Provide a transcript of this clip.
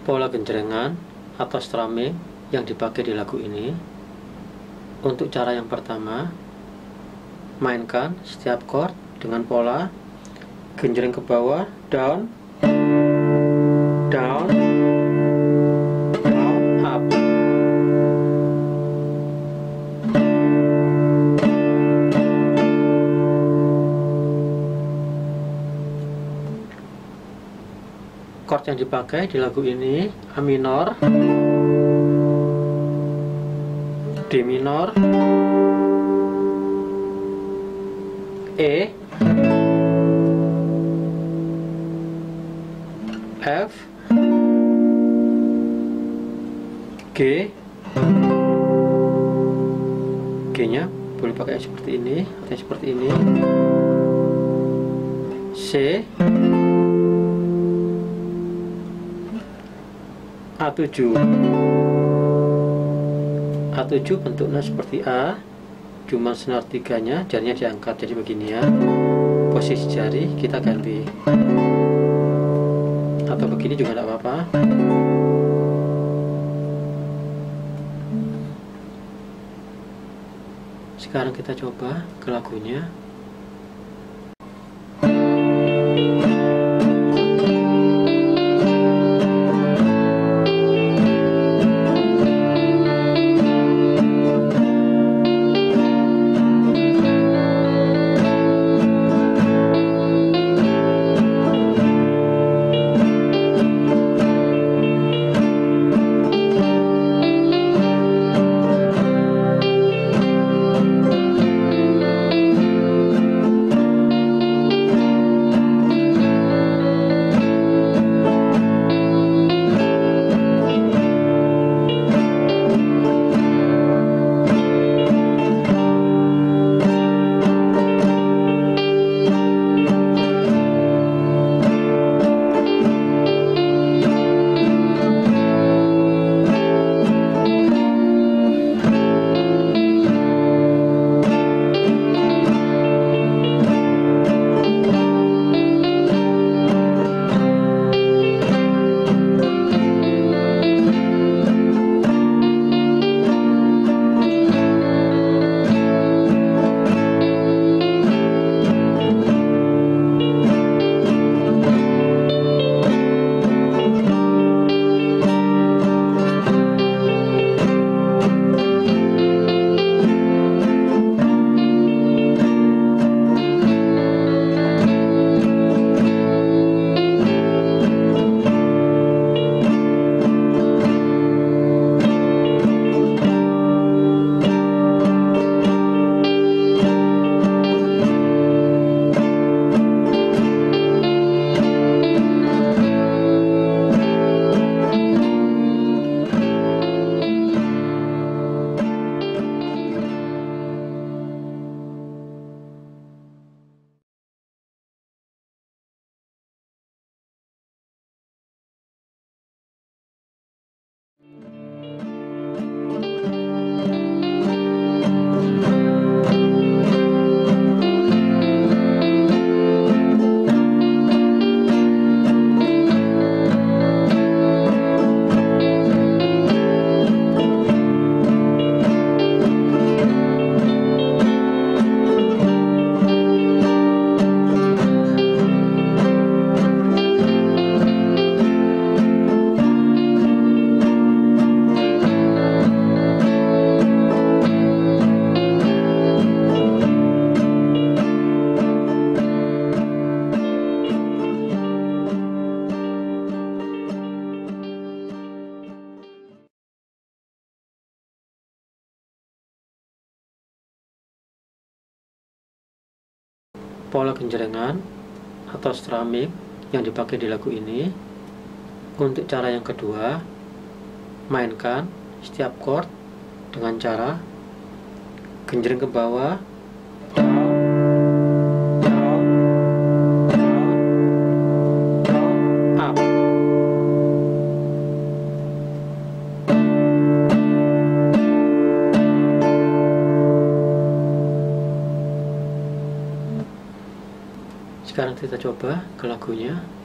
pola genjrengan atau strumming yang dipakai di lagu ini. Untuk cara yang pertama, mainkan setiap chord dengan pola genjreng ke bawah, down, down, down, up. Chord yang dipakai di lagu ini A minor, D minor, E, F, G. G-nya boleh pakai seperti ini atau seperti ini, C, A7. A7 bentuknya seperti A, cuma senar tiganya, jarinya diangkat jadi begini ya. Posisi jari kita ganti, atau begini juga tidak apa-apa. Sekarang kita coba ke lagunya. Pola genjrengan atau strumming yang dipakai di lagu ini. Untuk cara yang kedua, mainkan setiap chord dengan cara genjreng ke bawah, down, down, down, down, up. Sekarang kita coba ke lagunya.